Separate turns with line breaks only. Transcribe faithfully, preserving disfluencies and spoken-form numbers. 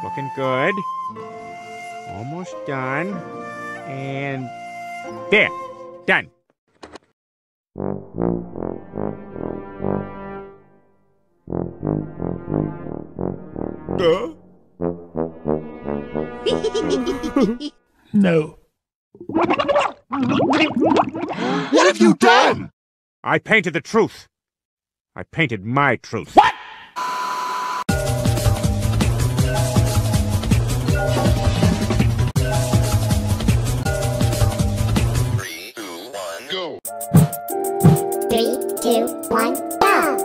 Looking good. Almost done. And there. Done. Uh?
No. What have you done?
I painted the truth. I painted my truth.
What?
Three, two, one, go.
Three, two, one, go!